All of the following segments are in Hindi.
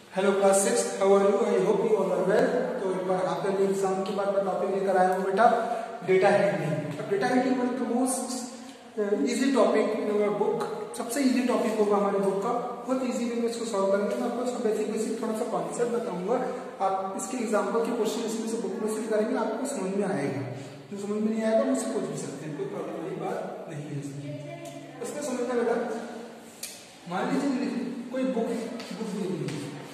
Hello class 6, how are you? I hope you all are well. तो एक बार आफ्टर एग्जाम के बाद मैं टॉपिक लेकर आया हूँ बेटा डेटा हैंडलिंग। अब data handling one of the most easy topic in our book, सबसे इजी टॉपिक होगा हमारे बुक का। बहुत इजी वे में इसको सॉल्व करेंगे। मैं आपको इसका बेसिक थोड़ा सा कॉन्सेप्ट बताऊंगा। आप इसके एग्जाम्पल के क्वेश्चन इसमें से बुक में से करेंगे, आपको समझ में आएगा। जो समझ में नहीं आएगा मुझसे पूछ भी सकते हैं, कोई प्रॉब्लम वाली बात नहीं है इसमें। इसमें समझना बेटा, मान लीजिए कोई बुक दे दी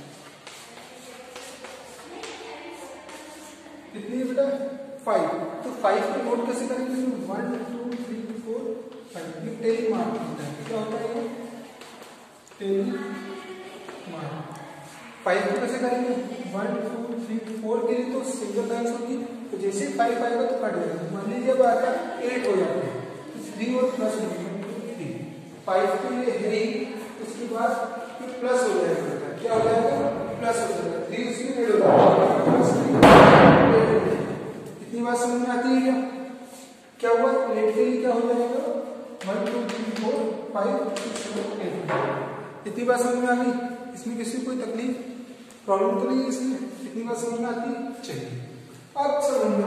कितनी है बेटा 5। तो 5 को नोट कैसे करेंगे? 1 2 3 4 5 ये टेन मार्क होता है। क्या होता है? Ten mark. 5 को कैसे करेंगे? 1 2 3 4 के लिए तो सिंगल लाइन होगी, तो जैसे 5 आएगा तो कट जाएगा। मान लीजिए अब आता है 8 हो जाता है, तो 3 और प्लस 3 5 के लिए है ही, उसके बाद फिर प्लस हो जाएगा। क्या हो जाएगा? प्लस हो जाएगा। 3 उसमें ऐड हो जाएगा। इतनी बात समझ में आती है क्या? क्या हुआ? 8 के लिए क्या हो जाएगा? 1 2 3 4 5 6 7 8। इतनी बात समझ में आ गई? इसमें किसी कोई तकलीफ प्रॉब्लम तो नहीं है इसमें? इतनी बात समझ में आती है? चलिए अब समझना,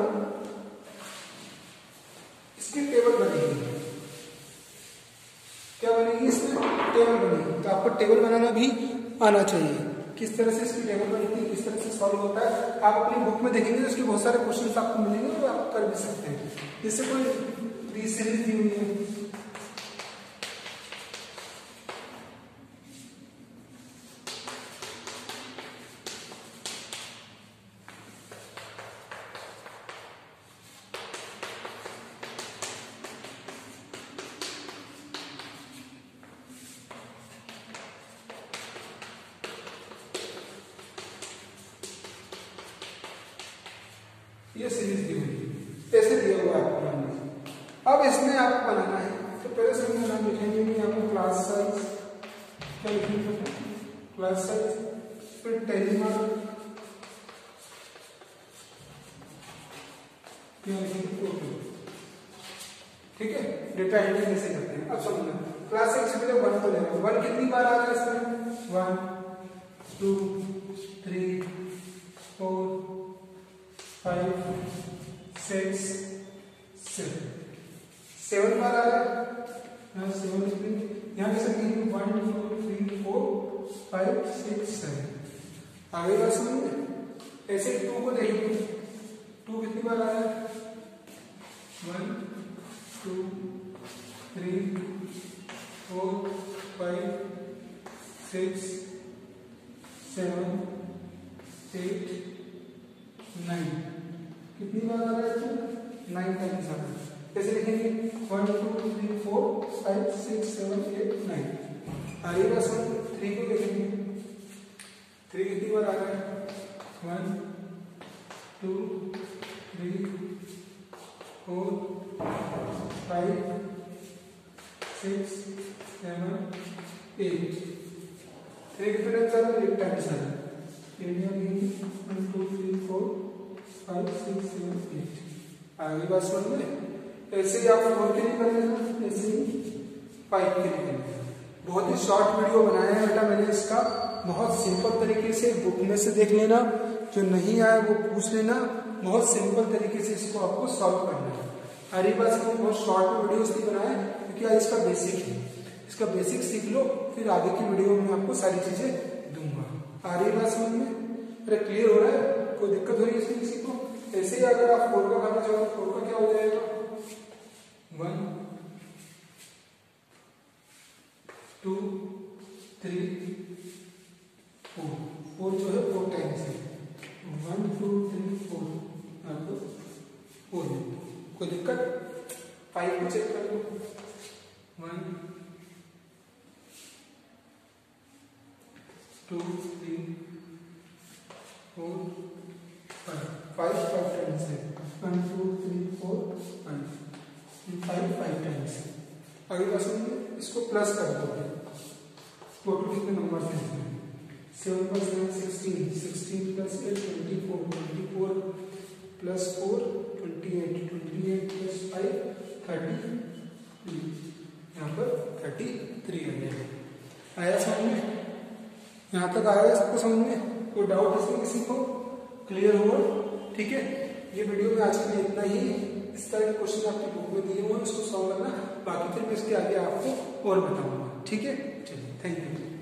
इसकी टेबल बनेगी। क्या बनेगी? इसमें टेबल बनेगी। तो आपको टेबल बनाना भी आना चाहिए। किस तरह से इसकी टेबल बनती है, किस तरह से सॉल्व होता है, आप अपनी बुक में देखेंगे तो इसके बहुत सारे क्वेश्चंस आपको मिलेंगे और आप कर भी सकते हैं। जैसे कोई सीरीज दी हुई है, ये सीरीज दी हुई है, ऐसे दिया हुआ है आपको। अब इसमें आपको बनाना है, तो पहले से हम नाम लिखेंगे नहीं, आपको क्लास साइज क्या लिखेंगे? क्लास साइज, फिर टेलीमार्क क्या लिखेंगे? ठीक है, डेटा हैंडलिंग कैसे करते हैं अब समझना। क्लास साइज से पहले 1 को लेना। 1 कितनी बार आ रहा है इसमें? 1 2 3 4 5 6 7 बार आ रहा है। 7 यहाँ पे सब 1 2 3 4 5 6 7 आगे बात समझ में। ऐसे 2 को देखिए, 2 कितनी बार आ रहा है? 1 2 3 4 5 6 7 8 9 कितनी बार आ रहा है? 9 टाइम्स आ रहा है। कैसे लिखेंगे? 1 2 3 4 5 6 7 8 9। आगे का सम 3 को देखेंगे, 3 कितनी बार आ रहा है? 1 2 3 4 5 6 7 8। 3 कितने टाइम्स आ रहा है? 1 टाइम्स आ रहा है। 1 2 3 4 5 6 7 8। आगे बात समझ में। ऐसे ही आप 4 के लिए करेंगे, ऐसे ही 5 के लिए करेंगे। बहुत ही शॉर्ट वीडियो बनाया है बेटा मैंने इसका, बहुत सिंपल तरीके से बुक में से देख लेना, जो नहीं आया वो पूछ लेना। बहुत सिंपल तरीके से इसको आपको सॉल्व करना है। हरी बात से बहुत शॉर्ट में वीडियो इसलिए बनाया है क्योंकि आज इसका बेसिक है। इसका बेसिक सीख लो, फिर आगे की वीडियो में आपको सारी चीजें दूंगा। आ रही बात समझ में? अरे क्लियर हो रहा है? कोई दिक्कत हो रही है इसमें किसी को? ऐसे ही अगर आप 4 का करना चाहो तो 4 का क्या हो जाएगा? 1 2 3 4 जो है 4 टाइम्स है। 1 2 3 4 आपको 4 है। कोई दिक्कत? 5 को चेक कर लो। 1 2 3 4 5 टाइम्स है। 1 2 3 4 5 टाइम्स है। आगे का सुनिए, इसको प्लस कर दो। टोटल कितने नंबर हैं? 7 + 9 16 16 + 8 24 24 + 4 28 28 + 5 30। यहाँ पर 33 आ जाएगा। आया समझ में? यहाँ तक आया सबको समझ में? कोई डाउट इसमें किसी को क्लियर हुआ? ठीक है, ये वीडियो में आज के लिए इतना ही। इस तरह के क्वेश्चन आपकी बुक में दिए हुए हैं, उसको सॉल्व करना, बाकी फिर मैं इसके आगे आपको और बताऊंगा। ठीक है, चलिए, थैंक यू।